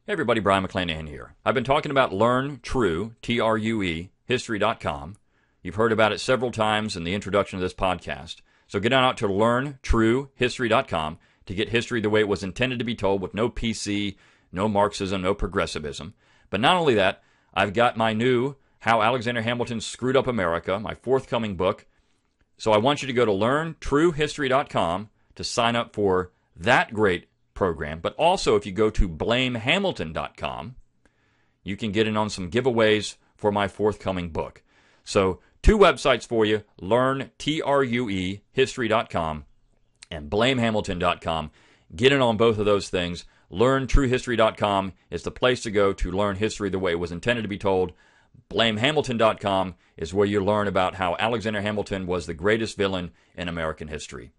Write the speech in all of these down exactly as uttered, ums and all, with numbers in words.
Hey everybody, Brion McClanahan here. I've been talking about Learn True, T R U E, history dot com. You've heard about it several times in the introduction to this podcast. So get on out to learn true history dot com to get history the way it was intended to be told, with no P C, no Marxism, no progressivism. But not only that, I've got my new How Alexander Hamilton Screwed Up America, my forthcoming book. So I want you to go to learn true history dot com to sign up for that great program. But also, if you go to blame hamilton dot com, you can get in on some giveaways for my forthcoming book. So two websites for you, learn true history dot com and blame hamilton dot com. Get in on both of those things. learn true history dot com is the place to go to learn history the way it was intended to be told. blame hamilton dot com is where you learn about how Alexander Hamilton was the greatest villain in American history.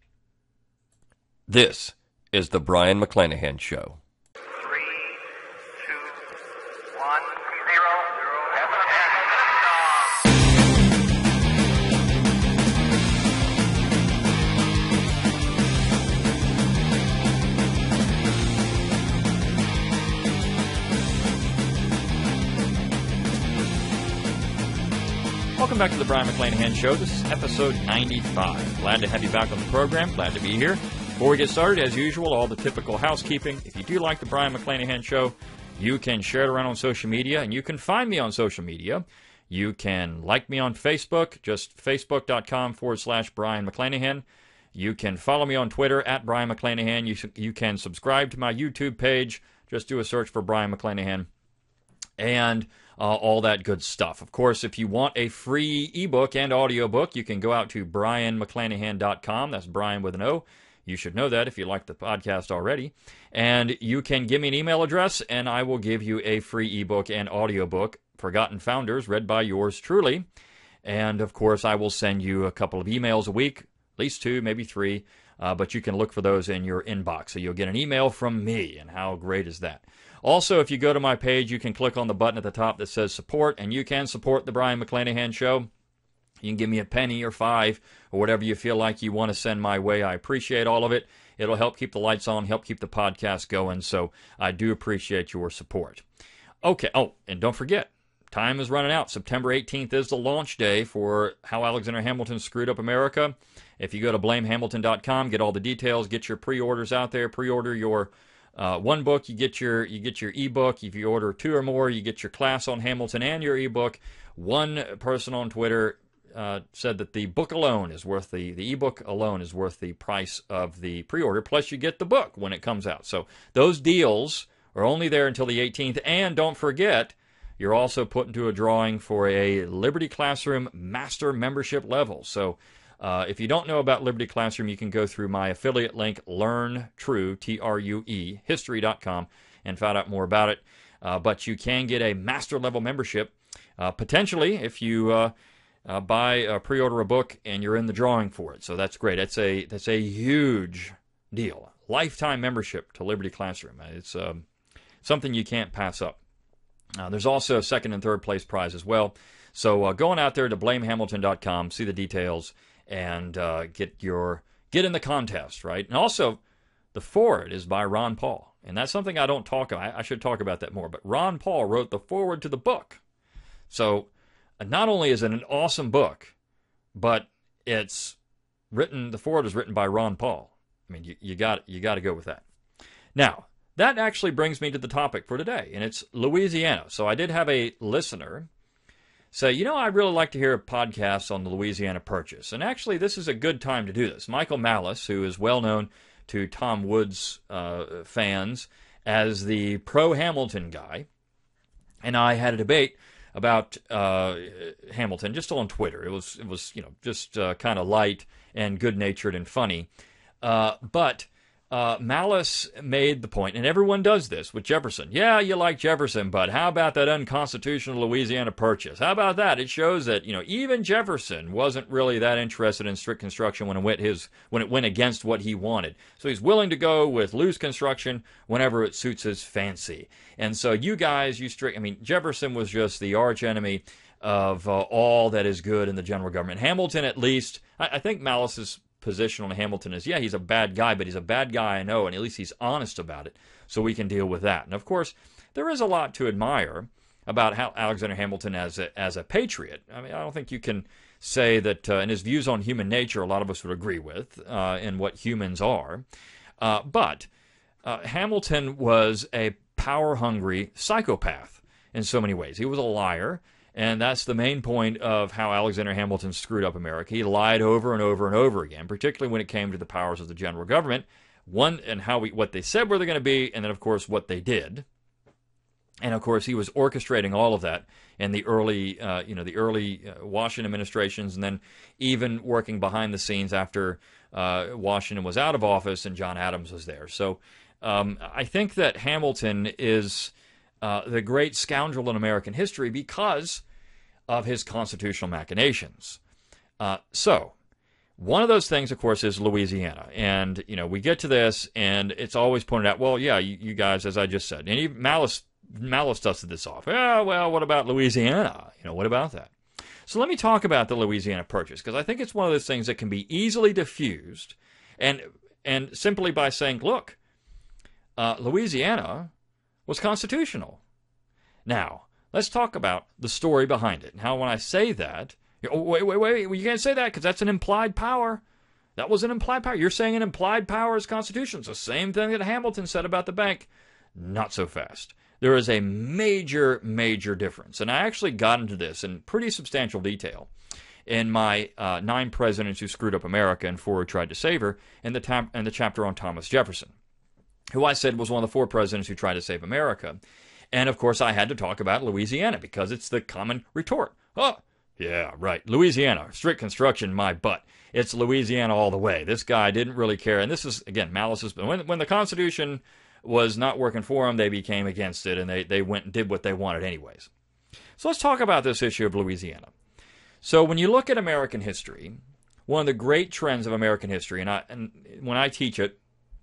This is the Brion McClanahan Show. Three, two, one, zero, zero, Welcome back to the Brion McClanahan Show. This is episode ninety-five. Glad to have you back on the program. Glad to be here. Before we get started, as usual, all the typical housekeeping. If you do like the Brion McClanahan Show, you can share it around on social media, and you can find me on social media. You can like me on Facebook, just facebook.com forward slash Brion McClanahan. You can follow me on Twitter, at Brion McClanahan. You, you can subscribe to my YouTube page. Just do a search for Brion McClanahan. And uh, all that good stuff. Of course, if you want a free ebook and audiobook, you can go out to brion mcclanahan dot com. That's Brian with an O. You should know that if you like the podcast already. And you can give me an email address, and I will give you a free ebook and audiobook, Forgotten Founders, read by yours truly. And, of course, I will send you a couple of emails a week, at least two, maybe three, uh, but you can look for those in your inbox. So you'll get an email from me, and how great is that? Also, if you go to my page, you can click on the button at the top that says support, and you can support the Brion McClanahan Show. You can give me a penny or five or whatever you feel like you want to send my way. I appreciate all of it. It'll help keep the lights on, help keep the podcast going, so I do appreciate your support. Okay, oh, and don't forget, time is running out. September eighteenth is the launch day for How Alexander Hamilton Screwed Up America. If you go to blame hamilton dot com, get all the details, get your pre-orders out there, pre-order your uh, one book, you get your you get your ebook. If you order two or more, you get your class on Hamilton and your ebook. One person on Twitter Uh, said that the book alone is worth the, the ebook alone is worth the price of the pre-order, plus you get the book when it comes out. So those deals are only there until the eighteenth, and don't forget, you're also put into a drawing for a Liberty Classroom Master membership level. So uh, if you don't know about Liberty Classroom, you can go through my affiliate link, learn true, T R U E, history dot com, and find out more about it. Uh, but you can get a master level membership, uh, potentially, if you Uh, Uh, buy, uh, pre-order a book, and you're in the drawing for it. So that's great. That's a that's a huge deal. Lifetime membership to Liberty Classroom. It's um, something you can't pass up. Uh, there's also a second and third place prize as well. So uh, going out there to blame hamilton dot com, see the details, and uh, get your get in the contest, right? And also, the foreword is by Ron Paul, and that's something I don't talk about. I, I should talk about that more. But Ron Paul wrote the foreword to the book. So not only is it an awesome book, but it's written, the foreword is written by Ron Paul. I mean, you, you got you got to go with that. Now, that actually brings me to the topic for today, and it's Louisiana. So I did have a listener say, you know, I'd really like to hear a podcast on the Louisiana Purchase. And actually, this is a good time to do this. Michael Malice, who is well known to Tom Woods uh, fans as the pro-Hamilton guy, and I had a debate about uh, Hamilton, just on Twitter. It was, it was you know, just uh, kind of light and good-natured and funny. Uh, but uh, Malice made the point, and everyone does this with Jefferson. Yeah, you like Jefferson, but how about that unconstitutional Louisiana Purchase? How about that? It shows that, you know, even Jefferson wasn't really that interested in strict construction when it went his when it went against what he wanted. So he's willing to go with loose construction whenever it suits his fancy. And so you guys, you strict. I mean, Jefferson was just the arch enemy of uh, all that is good in the general government. Hamilton, at least, I, I think Malice is position on Hamilton is, yeah, he's a bad guy, but he's a bad guy I know, and at least he's honest about it, so we can deal with that. And, of course, there is a lot to admire about how Alexander Hamilton as a, as a patriot. I mean, I don't think you can say that, uh, and his views on human nature, a lot of us would agree with, uh, and what humans are. Uh, but uh, Hamilton was a power-hungry psychopath in so many ways. He was a liar, and that's the main point of how Alexander Hamilton screwed up America. He lied over and over and over again, particularly when it came to the powers of the general government, one, and how we, what they said were they going to be, and then, of course, what they did. And of course, he was orchestrating all of that in the early, uh, you know, the early uh, Washington administrations, and then even working behind the scenes after uh, Washington was out of office and John Adams was there. So um, I think that Hamilton is uh, the great scoundrel in American history because of his constitutional machinations. Uh, so one of those things, of course, is Louisiana. And, you know, we get to this, and it's always pointed out, well, yeah, you, you guys, as I just said, and even Malice Malice dusted this off. Oh, well, what about Louisiana? You know, what about that? So let me talk about the Louisiana Purchase, because I think it's one of those things that can be easily diffused, and and simply by saying, look, uh, Louisiana was constitutional. Now, let's talk about the story behind it, and how when I say that, oh, wait, wait, wait, you can't say that because that's an implied power. That was an implied power. You're saying an implied power is constitutional. It's the same thing that Hamilton said about the bank. Not so fast. There is a major, major difference. And I actually got into this in pretty substantial detail in my uh, Nine Presidents Who Screwed Up America and Four Who Tried to Save Her, in the, tam- in the chapter on Thomas Jefferson, who I said was one of the four presidents who tried to save America. And, of course, I had to talk about Louisiana because it's the common retort. Oh, yeah, right, Louisiana, strict construction, my butt. It's Louisiana all the way. This guy didn't really care. And this is, again, malice has been, when, when the Constitution was not working for them, they became against it, and they, they went and did what they wanted anyways. So let's talk about this issue of Louisiana. So when you look at American history, one of the great trends of American history, and, I, and when I teach it,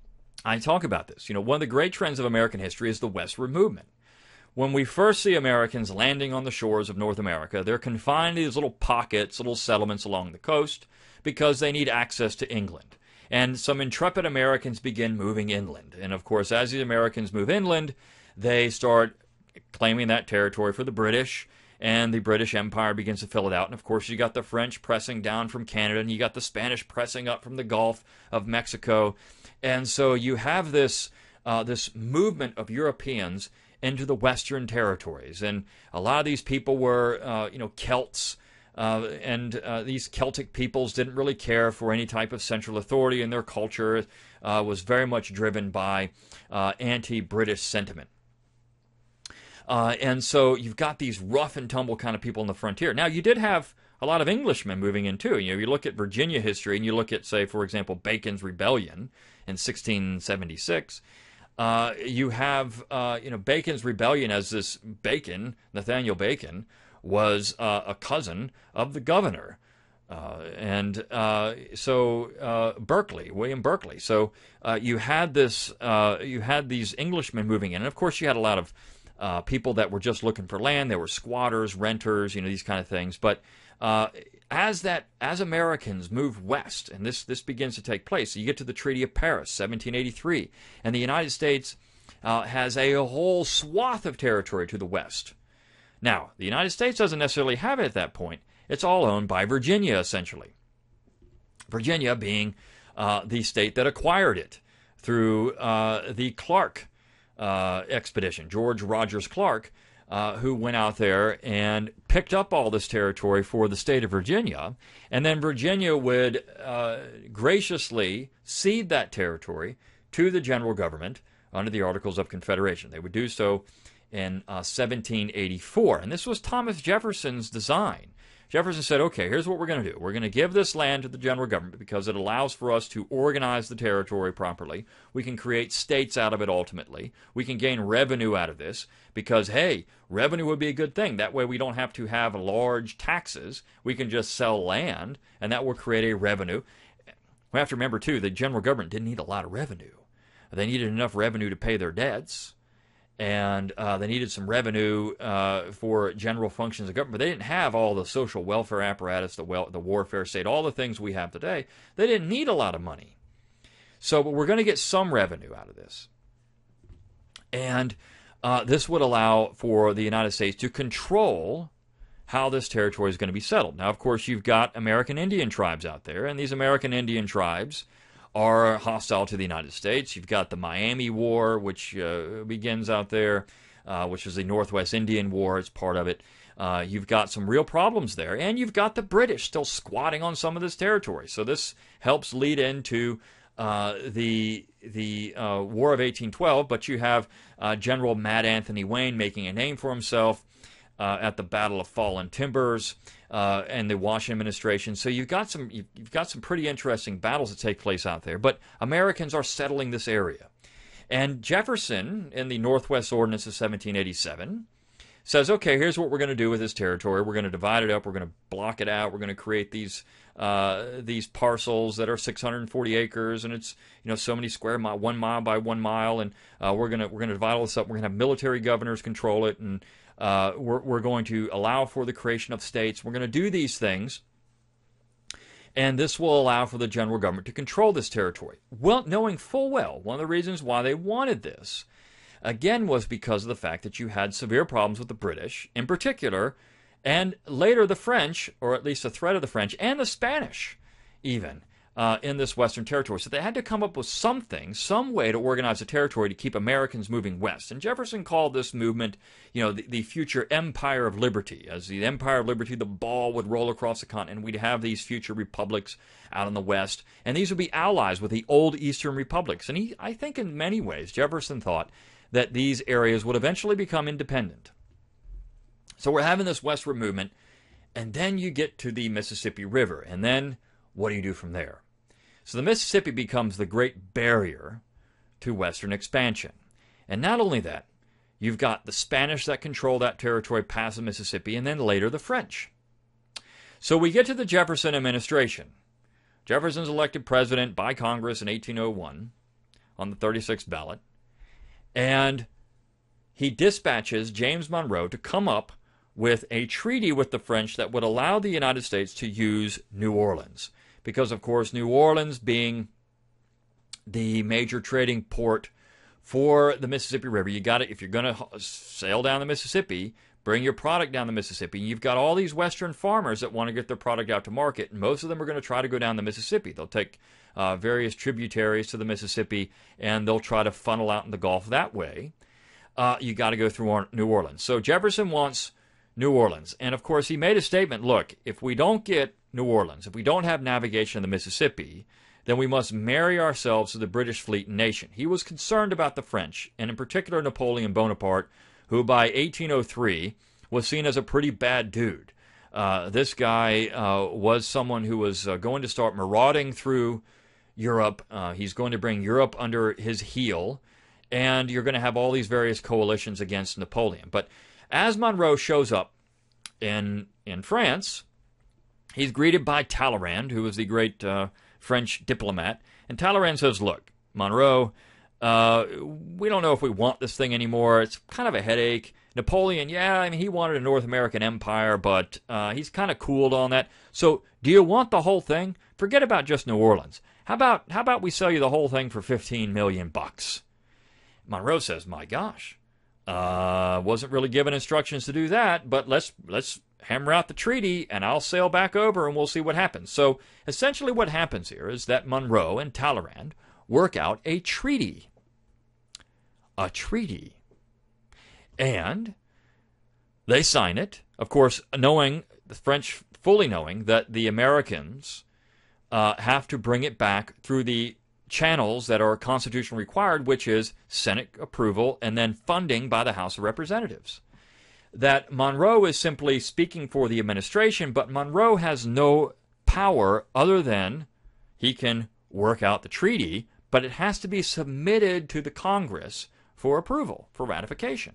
I talk about this. You know, one of the great trends of American history is the westward movement. When we first see Americans landing on the shores of North America, they're confined to these little pockets, little settlements along the coast, because they need access to England. And some intrepid Americans begin moving inland. And, of course, as the Americans move inland, they start claiming that territory for the British, and the British Empire begins to fill it out. And, of course, you got the French pressing down from Canada, and you got the Spanish pressing up from the Gulf of Mexico. And so you have this, uh, this movement of Europeans into the western territories. And a lot of these people were, uh, you know, Celts. Uh, and uh, these Celtic peoples didn't really care for any type of central authority, and their culture uh, was very much driven by uh, anti-British sentiment. Uh, and so you've got these rough and tumble kind of people on the frontier. Now, you did have a lot of Englishmen moving in too. You know, you look at Virginia history, and you look at, say, for example, Bacon's Rebellion in sixteen seventy-six. Uh, you have, uh, you know, Bacon's Rebellion as this Bacon, Nathaniel Bacon, was uh, a cousin of the governor. Uh, and uh, so uh, Berkeley, William Berkeley. So uh, you had this, uh, you had these Englishmen moving in. And, of course, you had a lot of uh, people that were just looking for land. They were squatters, renters, you know, these kind of things. But uh, as that, as Americans moved west, and this, this begins to take place, you get to the Treaty of Paris, seventeen eighty-three, and the United States uh, has a whole swath of territory to the west. Now, the United States doesn't necessarily have it at that point. It's all owned by Virginia, essentially. Virginia being uh, the state that acquired it through uh, the Clark uh, expedition, George Rogers Clark, uh, who went out there and picked up all this territory for the state of Virginia. And then Virginia would uh, graciously cede that territory to the general government under the Articles of Confederation. They would do so in uh, seventeen eighty-four. And this was Thomas Jefferson's design. Jefferson said, okay, here's what we're going to do. We're going to give this land to the general government because it allows for us to organize the territory properly. We can create states out of it ultimately. We can gain revenue out of this because, hey, revenue would be a good thing. That way we don't have to have large taxes. We can just sell land, and that will create a revenue. We have to remember, too, the general government didn't need a lot of revenue. They needed enough revenue to pay their debts. and uh, they needed some revenue uh, for general functions of government. But they didn't have all the social welfare apparatus, the, wel- the warfare state, all the things we have today. They didn't need a lot of money. So but we're going to get some revenue out of this. And uh, this would allow for the United States to control how this territory is going to be settled. Now, of course, you've got American Indian tribes out there, and these American Indian tribes are hostile to the United States. You've got the Miami War, which uh, begins out there, uh, which is the Northwest Indian War. It's part of it. Uh, you've got some real problems there, and you've got the British still squatting on some of this territory. So this helps lead into uh, the the uh, War of eighteen twelve, but you have uh, General Mad Anthony Wayne making a name for himself uh, at the Battle of Fallen Timbers uh, and the Washington administration. So you've got some you've, you've got some pretty interesting battles that take place out there. But Americans are settling this area, and Jefferson, in the Northwest Ordinance of seventeen eighty-seven, says, okay, here's what we're going to do with this territory. We're going to divide it up. We're going to block it out. We're going to create these uh, these parcels that are six hundred forty acres, and it's you know so many square mile, one mile by one mile, and uh, we're going to we're going to divide all this up. We're going to have military governors control it, and uh, we're we're going to allow for the creation of states. We're going to do these things, and this will allow for the general government to control this territory. Well, knowing full well one of the reasons why they wanted this, again, was because of the fact that you had severe problems with the British, in particular, and later the French, or at least a threat of the French, and the Spanish, even, uh, in this western territory. So they had to come up with something, some way to organize a territory to keep Americans moving west. And Jefferson called this movement, you know, the, the future Empire of Liberty. As the Empire of Liberty, the ball would roll across the continent, and we'd have these future republics out in the west, and these would be allies with the old Eastern republics. And he, I think in many ways, Jefferson thought that these areas would eventually become independent. So we're having this westward movement, and then you get to the Mississippi River, and then what do you do from there? So the Mississippi becomes the great barrier to western expansion. And not only that, you've got the Spanish that control that territory past the Mississippi, and then later the French. So we get to the Jefferson administration. Jefferson's elected president by Congress in eighteen oh one on the thirty-sixth ballot. And he dispatches James Monroe to come up with a treaty with the French that would allow the United States to use New Orleans. Because, of course, New Orleans being the major trading port for the Mississippi River, you got it. If you're going to sail down the Mississippi, bring your product down the Mississippi. You've got all these western farmers that want to get their product out to market, and most of them are going to try to go down the Mississippi. They'll take uh, various tributaries to the Mississippi, and they'll try to funnel out in the Gulf that way. Uh, you got to go through New Orleans. So Jefferson wants New Orleans, and of course he made a statement, look, if we don't get New Orleans, if we don't have navigation in the Mississippi, then we must marry ourselves to the British fleet and nation. He was concerned about the French, and in particular Napoleon Bonaparte, who by eighteen oh three was seen as a pretty bad dude. Uh, this guy uh, was someone who was uh, going to start marauding through Europe. Uh, he's going to bring Europe under his heel, and you're going to have all these various coalitions against Napoleon. But as Monroe shows up in in France, he's greeted by Talleyrand, who was the great uh, French diplomat. And Talleyrand says, look, Monroe, uh, we don't know if we want this thing anymore. It's kind of a headache. Napoleon, yeah, I mean, he wanted a North American empire, but uh, he's kind of cooled on that. So do you want the whole thing? Forget about just New Orleans. How about how about we sell you the whole thing for fifteen million bucks? Monroe says, my gosh, uh, wasn't really given instructions to do that, but let's let's hammer out the treaty, and I'll sail back over, and we'll see what happens. So essentially what happens here is that Monroe and Talleyrand work out a treaty. A treaty. And they sign it, of course, knowing, the French fully knowing, that the Americans uh, have to bring it back through the channels that are constitutionally required, which is Senate approval and then funding by the House of Representatives. That Monroe is simply speaking for the administration, but Monroe has no power other than he can work out the treaty, but it has to be submitted to the Congress for approval, for ratification.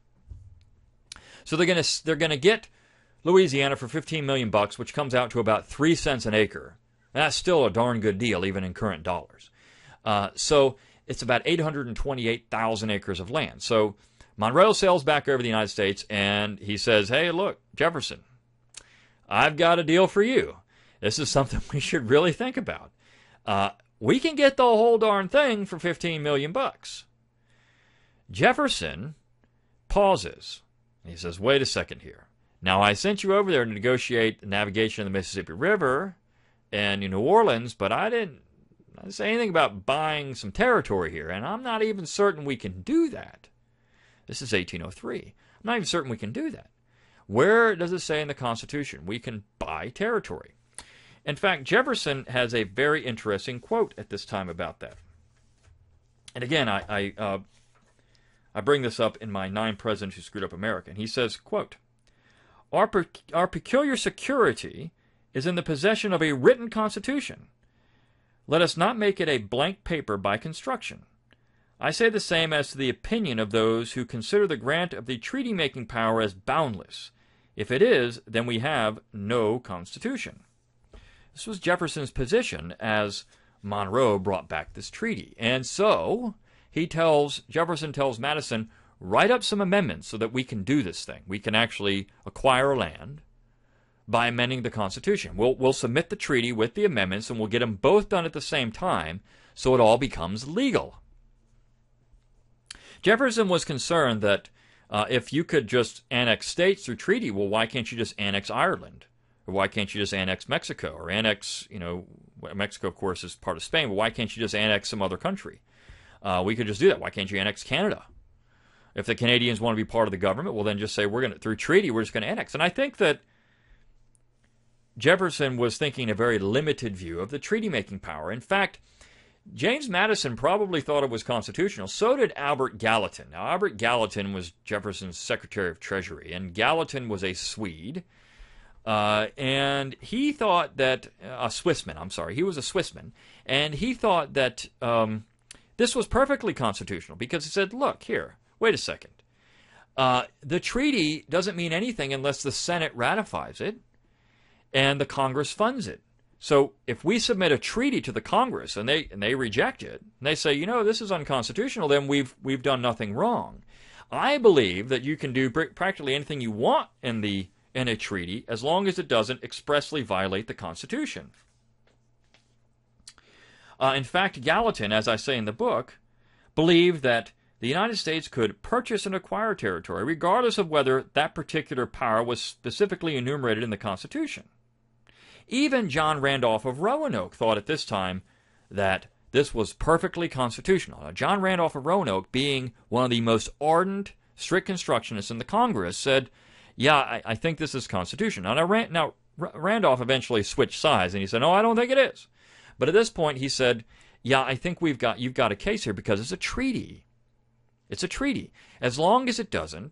So they're going to they're going to get Louisiana for fifteen million bucks, which comes out to about three cents an acre. And that's still a darn good deal, even in current dollars. Uh, so it's about eight hundred twenty-eight thousand acres of land. So Monroe sails back over the United States, and he says, hey, look, Jefferson, I've got a deal for you. This is something we should really think about. Uh, we can get the whole darn thing for fifteen million bucks. Jefferson pauses. He says, wait a second here. Now, I sent you over there to negotiate the navigation of the Mississippi River and in New Orleans, but I didn't, I didn't say anything about buying some territory here, and I'm not even certain we can do that. This is eighteen oh three. I'm not even certain we can do that. Where does it say in the Constitution we can buy territory? In fact, Jefferson has a very interesting quote at this time about that. And again, I I, uh, I bring this up in my Nine Presidents Who Screwed Up America. And he says, quote, Our, per- our peculiar security is in the possession of a written Constitution. Let us not make it a blank paper by construction. I say the same as to the opinion of those who consider the grant of the treaty-making power as boundless. If it is, then we have no Constitution. This was Jefferson's position as Monroe brought back this treaty. And so he tells, Jefferson tells Madison, write up some amendments so that we can do this thing. We can actually acquire land by amending the Constitution. We'll, we'll submit the treaty with the amendments, and we'll get them both done at the same time so it all becomes legal. Jefferson was concerned that uh, if you could just annex states through treaty, well, why can't you just annex Ireland? Or why can't you just annex Mexico? Or annex, you know, Mexico, of course, is part of Spain, but why can't you just annex some other country? Uh, we could just do that. Why can't you annex Canada? If the Canadians want to be part of the government, well, then just say, we're going to, through treaty, we're just going to annex. And I think that Jefferson was thinking a very limited view of the treaty-making power. In fact, James Madison probably thought it was constitutional. So did Albert Gallatin. Now, Albert Gallatin was Jefferson's Secretary of Treasury, and Gallatin was a Swede. Uh, and he thought that, uh, a Swissman, I'm sorry, he was a Swissman, and he thought that um, this was perfectly constitutional because he said, look, here, wait a second. Uh, the treaty doesn't mean anything unless the Senate ratifies it and the Congress funds it. So if we submit a treaty to the Congress and they and they reject it, and they say, you know, this is unconstitutional, then we've we've done nothing wrong. I believe that you can do practically anything you want in the in a treaty as long as it doesn't expressly violate the Constitution. Uh, in fact, Gallatin, as I say in the book, believed that the United States could purchase and acquire territory regardless of whether that particular power was specifically enumerated in the Constitution. Even John Randolph of Roanoke thought at this time that this was perfectly constitutional. Now, John Randolph of Roanoke, being one of the most ardent, strict constructionists in the Congress, said, yeah, I, I think this is constitutional. Now, Rand, now, Randolph eventually switched sides, and he said, no, I don't think it is. But at this point, he said, yeah, I think we've got you've got a case here because it's a treaty. It's a treaty. As long as it doesn't,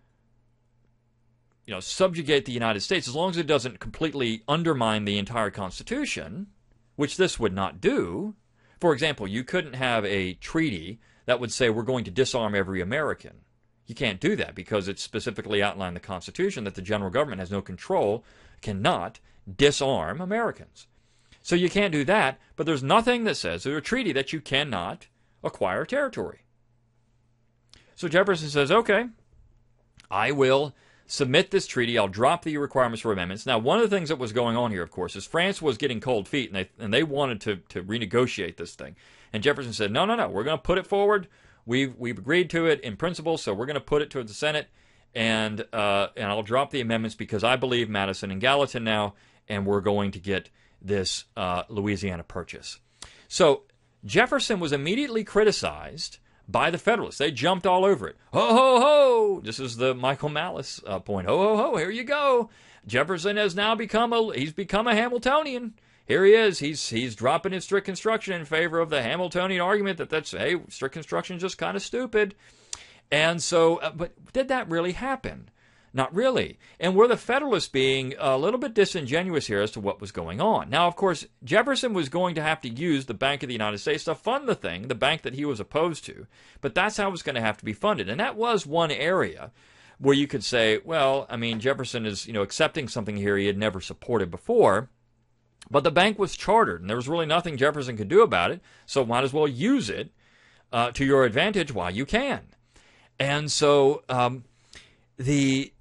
you know, subjugate the United States, as long as it doesn't completely undermine the entire Constitution, which this would not do. For example, you couldn't have a treaty that would say we're going to disarm every American. You can't do that because it's specifically outlined in the Constitution that the general government has no control, cannot disarm Americans. So you can't do that, but there's nothing that says there's a treaty that you cannot acquire territory. So Jefferson says, okay, I will submit this treaty. I'll drop the requirements for amendments. Now, one of the things that was going on here, of course, is France was getting cold feet, and they and they wanted to, to renegotiate this thing. And Jefferson said, no, no, no, we're going to put it forward. We've we've agreed to it in principle, so we're going to put it to the Senate, and uh, and I'll drop the amendments because I believe Madison and Gallatin now, and we're going to get this uh, Louisiana Purchase. So Jefferson was immediately criticized by the Federalists. They jumped all over it. Ho, ho, ho! This is the Michael Malice uh, point. Ho, ho, ho, here you go. Jefferson has now become a, he's become a Hamiltonian. Here he is. He's he's dropping his strict construction in favor of the Hamiltonian argument that that's, hey, strict construction is just kind of stupid. And so, uh, but did that really happen? Not really. And were the Federalists being a little bit disingenuous here as to what was going on? Now, of course, Jefferson was going to have to use the Bank of the United States to fund the thing, the bank that he was opposed to. But that's how it was going to have to be funded. And that was one area where you could say, well, I mean, Jefferson is, you know, accepting something here he had never supported before. But the bank was chartered, and there was really nothing Jefferson could do about it, so might as well use it uh, to your advantage while you can. And so um, the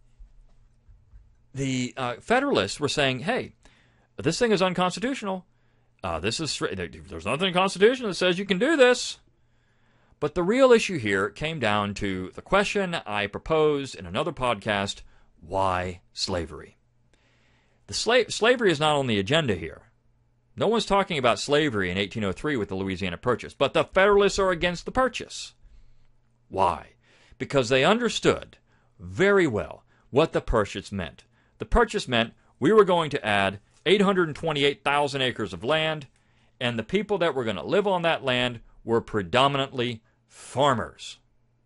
the uh, Federalists were saying, hey, this thing is unconstitutional. Uh, this is there's nothing in the Constitution that says you can do this. But the real issue here came down to the question I proposed in another podcast: why slavery? The slave slavery is not on the agenda here. No one's talking about slavery in eighteen oh three with the Louisiana Purchase, but the Federalists are against the Purchase. Why? Because they understood very well what the Purchase meant. The Purchase meant we were going to add eight hundred twenty-eight thousand acres of land, and the people that were going to live on that land were predominantly farmers.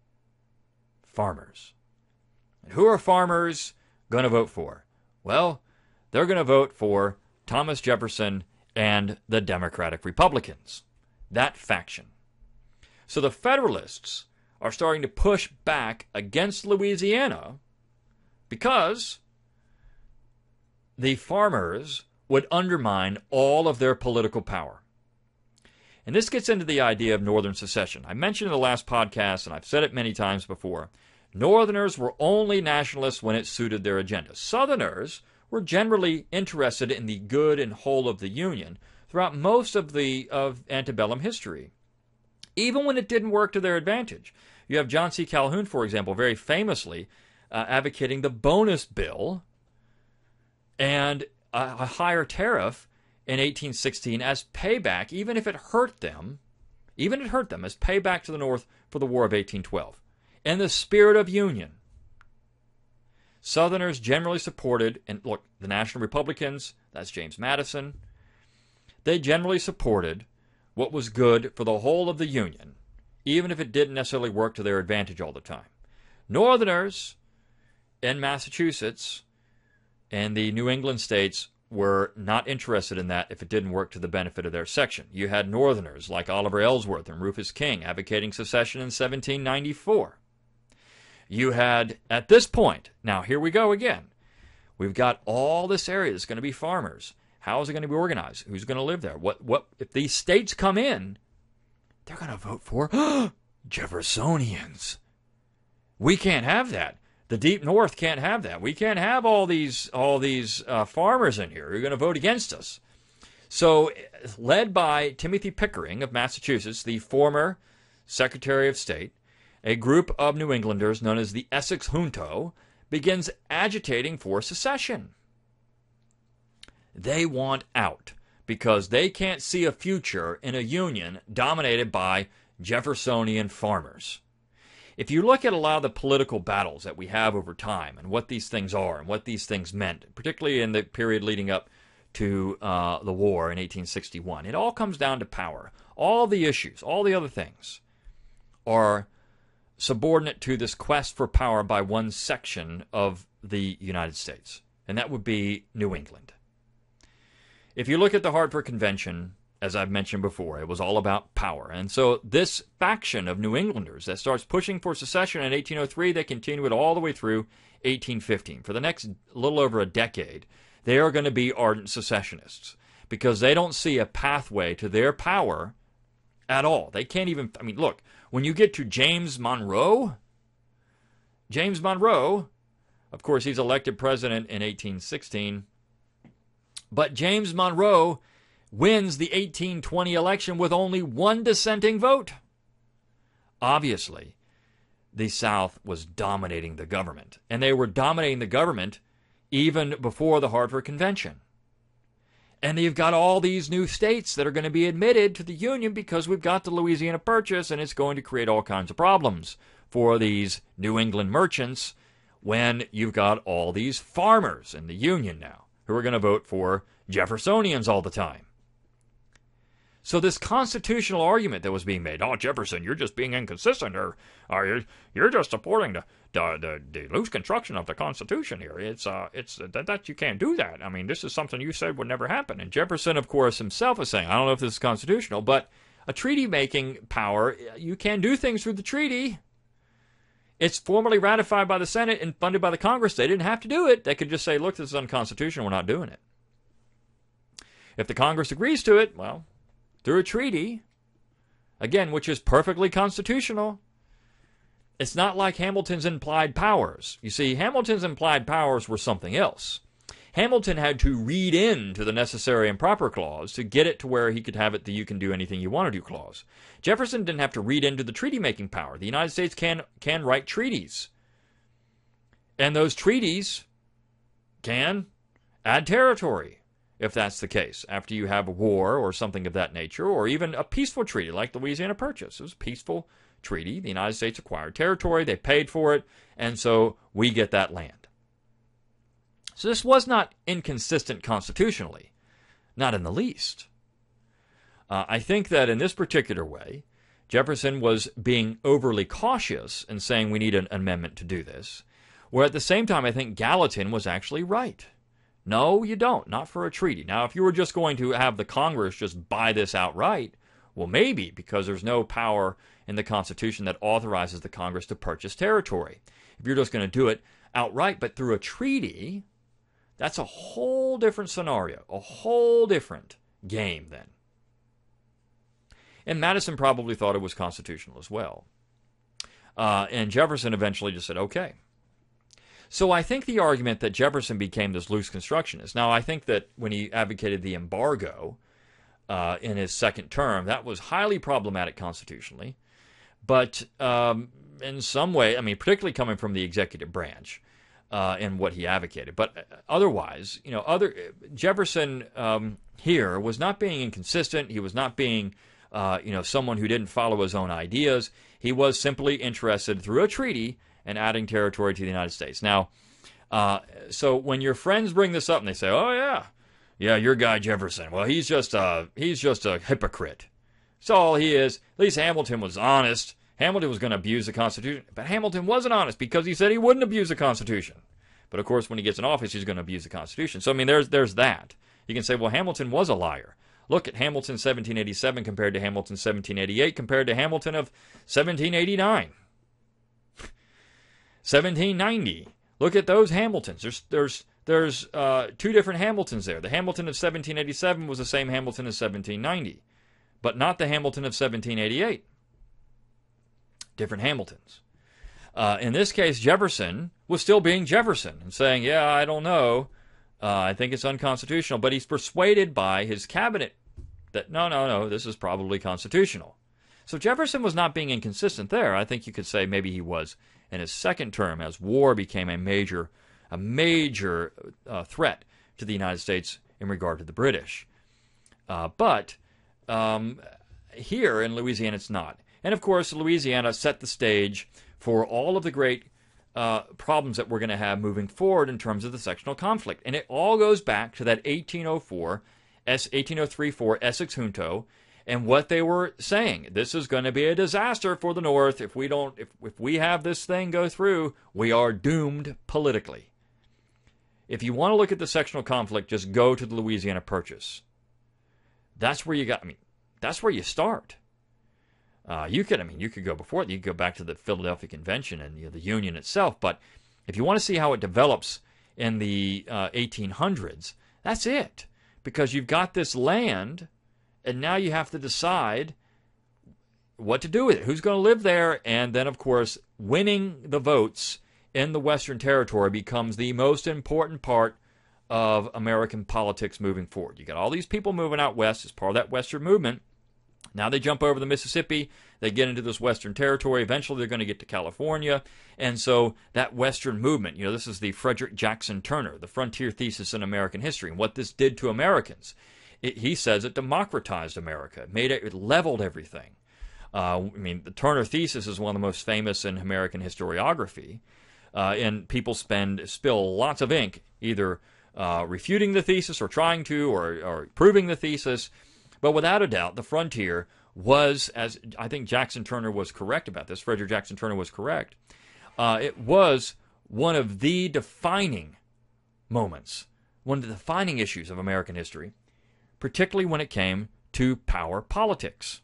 Farmers. And who are farmers going to vote for? Well, they're going to vote for Thomas Jefferson and the Democratic Republicans. That faction. So the Federalists are starting to push back against Louisiana because the farmers would undermine all of their political power. And this gets into the idea of Northern secession. I mentioned in the last podcast, and I've said it many times before, Northerners were only nationalists when it suited their agenda. Southerners were generally interested in the good and whole of the Union throughout most of the of antebellum history, even when it didn't work to their advantage. You have John C. Calhoun, for example, very famously uh, advocating the bonus bill and a, a higher tariff in eighteen sixteen as payback, even if it hurt them, even if it hurt them, as payback to the North for the War of eighteen twelve. In the spirit of union, Southerners generally supported, and look, the National Republicans, that's James Madison, they generally supported what was good for the whole of the Union, even if it didn't necessarily work to their advantage all the time. Northerners in Massachusetts and the New England states were not interested in that if it didn't work to the benefit of their section. You had Northerners like Oliver Ellsworth and Rufus King advocating secession in seventeen ninety-four. You had, at this point, now here we go again, we've got all this area that's going to be farmers. How is it going to be organized? Who's going to live there? What? What? If these states come in, they're going to vote for Jeffersonians. We can't have that. The Deep North can't have that. We can't have all these all these uh, farmers in here who are going to vote against us. So, led by Timothy Pickering of Massachusetts, the former Secretary of State, a group of New Englanders known as the Essex Junto begins agitating for secession. They want out because they can't see a future in a union dominated by Jeffersonian farmers. If you look at a lot of the political battles that we have over time and what these things are and what these things meant, particularly in the period leading up to uh, the war in eighteen sixty-one, it all comes down to power. All the issues, all the other things are subordinate to this quest for power by one section of the United States, and that would be New England. If you look at the Hartford Convention, as I've mentioned before, it was all about power. And so this faction of New Englanders that starts pushing for secession in eighteen oh three, they continue it all the way through eighteen fifteen. For the next little over a decade, they are going to be ardent secessionists because they don't see a pathway to their power at all. They can't even, I mean, look, when you get to James Monroe, James Monroe, of course, he's elected president in eighteen sixteen, but James Monroe wins the eighteen twenty election with only one dissenting vote. Obviously, the South was dominating the government, and they were dominating the government even before the Hartford Convention. And you've got all these new states that are going to be admitted to the Union because we've got the Louisiana Purchase, and it's going to create all kinds of problems for these New England merchants when you've got all these farmers in the Union now who are going to vote for Jeffersonians all the time. So this constitutional argument that was being made, oh, Jefferson, you're just being inconsistent, or, or you're, you're just supporting the, the, the, the loose construction of the Constitution here. It's uh, it's that, that you can't do that. I mean, this is something you said would never happen. And Jefferson, of course, himself is saying, I don't know if this is constitutional, but a treaty-making power, you can do things through the treaty. It's formally ratified by the Senate and funded by the Congress. They didn't have to do it. They could just say, look, this is unconstitutional. We're not doing it. If the Congress agrees to it, well, through a treaty, again, which is perfectly constitutional, It's not like Hamilton's implied powers. You see, Hamilton's implied powers were something else. Hamilton had to read into the necessary and proper clause to get it to where he could have it the you can do anything you want to do clause. Jefferson didn't have to read into the treaty-making power. The United States can, can write treaties. And those treaties can add territory, if that's the case, after you have a war or something of that nature, or even a peaceful treaty like the Louisiana Purchase. It was a peaceful treaty. The United States acquired territory. They paid for it, and so we get that land. So this was not inconsistent constitutionally, not in the least. Uh, I think that in this particular way, Jefferson was being overly cautious in saying we need an amendment to do this, where at the same time I think Gallatin was actually right. No, you don't, not for a treaty. Now, if you were just going to have the Congress just buy this outright, well, maybe, because there's no power in the Constitution that authorizes the Congress to purchase territory. If you're just going to do it outright, but through a treaty, that's a whole different scenario, a whole different game then. And Madison probably thought it was constitutional as well. Uh, and Jefferson eventually just said, okay. So I think the argument that Jefferson became this loose constructionist, now I think that when he advocated the embargo uh, in his second term, that was highly problematic constitutionally. But um, in some way, I mean, particularly coming from the executive branch, Uh, in what he advocated. But otherwise, you know, other Jefferson um, here was not being inconsistent. He was not being, uh, you know, someone who didn't follow his own ideas. He was simply interested through a treaty in adding territory to the United States. Now, uh, so when your friends bring this up and they say, "Oh yeah, yeah, your guy Jefferson, well, he's just a he's just a hypocrite. That's all he is." At least Hamilton was honest. Hamilton was going to abuse the Constitution, but Hamilton wasn't honest because he said he wouldn't abuse the Constitution. But of course, when he gets in office, he's going to abuse the Constitution. So I mean, there's there's that. You can say, well, Hamilton was a liar. Look at Hamilton seventeen eighty-seven compared to Hamilton seventeen eighty-eight compared to Hamilton of seventeen eighty-nine, seventeen ninety. Look at those Hamiltons. There's there's there's uh, two different Hamiltons there. The Hamilton of seventeen eighty-seven was the same Hamilton as seventeen ninety, but not the Hamilton of seventeen eighty-eight. Different Hamiltons. Uh, in this case, Jefferson was still being Jefferson and saying, yeah, I don't know. Uh, I think it's unconstitutional. But he's persuaded by his cabinet that, no, no, no, this is probably constitutional. So Jefferson was not being inconsistent there. I think you could say maybe he was in his second term as war became a major, a major uh, threat to the United States in regard to the British. Uh, but um, here in Louisiana, it's not. And, of course, Louisiana set the stage for all of the great uh, problems that we're going to have moving forward in terms of the sectional conflict. And it all goes back to that eighteen oh four, eighteen oh three four Essex Junto and what they were saying. This is going to be a disaster for the North. If we don't, if, if we have this thing go through, we are doomed politically. If you want to look at the sectional conflict, just go to the Louisiana Purchase. That's where you got, I mean, that's where you start. Uh, you could, I mean, you could go before it. You could go back to the Philadelphia Convention and you know, the Union itself. But if you want to see how it develops in the uh, eighteen hundreds, that's it. Because you've got this land, and now you have to decide what to do with it. Who's going to live there? And then, of course, winning the votes in the Western Territory becomes the most important part of American politics moving forward. You got all these people moving out west as part of that Western movement. Now they jump over the Mississippi, they get into this Western Territory, eventually they're going to get to California, and so that Western movement, you know, this is the Frederick Jackson Turner, the frontier thesis in American history, and what this did to Americans. It, he says it democratized America, it made it, it leveled everything. Uh, I mean, the Turner thesis is one of the most famous in American historiography, uh, and people spend, spill lots of ink, either uh, refuting the thesis or trying to, or, or proving the thesis. But without a doubt, the frontier was, as I think Jackson Turner was correct about this, Frederick Jackson Turner was correct, uh, it was one of the defining moments, one of the defining issues of American history, particularly when it came to power politics.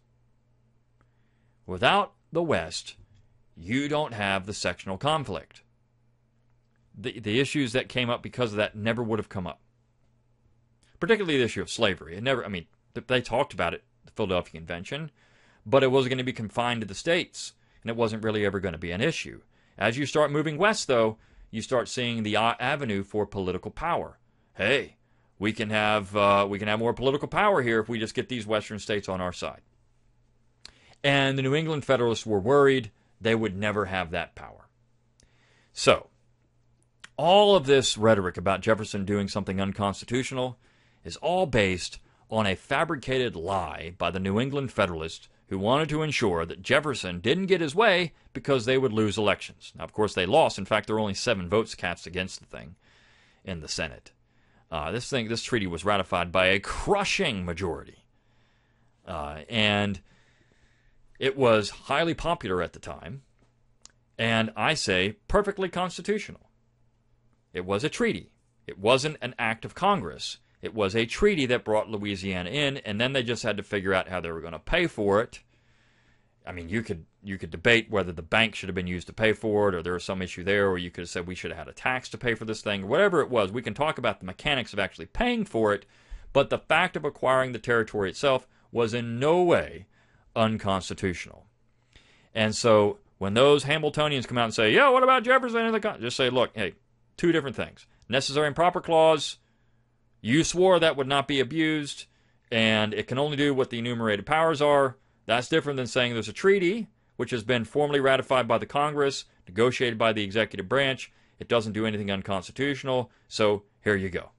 Without the West, you don't have the sectional conflict. The, the issues that came up because of that never would have come up. Particularly the issue of slavery. It never, I mean, they talked about it, the Philadelphia Convention, but it wasn't going to be confined to the states. and it wasn't really ever going to be an issue. As you start moving west, though, you start seeing the avenue for political power. Hey, we can have uh, we can have more political power here if we just get these western states on our side. And the New England Federalists were worried they would never have that power. So, all of this rhetoric about Jefferson doing something unconstitutional is all based on a fabricated lie by the New England Federalists who wanted to ensure that Jefferson didn't get his way because they would lose elections. Now, of course, they lost. In fact, there were only seven votes cast against the thing in the Senate. Uh, this thing, this treaty was ratified by a crushing majority. Uh, and it was highly popular at the time, and I say perfectly constitutional. It was a treaty. It wasn't an act of Congress. It was a treaty that brought Louisiana in, and then they just had to figure out how they were going to pay for it. I mean, you could you could debate whether the bank should have been used to pay for it, or there was some issue there, or you could have said we should have had a tax to pay for this thing, or whatever it was. We can talk about the mechanics of actually paying for it, but the fact of acquiring the territory itself was in no way unconstitutional. And so when those Hamiltonians come out and say, yeah, what about Jefferson and the con-? Just say, look, hey, two different things. Necessary and proper clause, you swore that would not be abused, and it can only do what the enumerated powers are. That's different than saying there's a treaty, which has been formally ratified by the Congress, negotiated by the executive branch. It doesn't do anything unconstitutional, so here you go.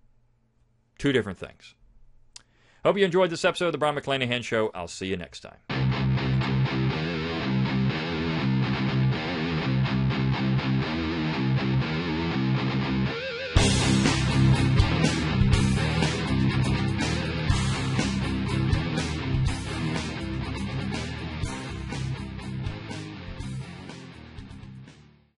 Two different things. Hope you enjoyed this episode of the Brion McClanahan Show. I'll see you next time.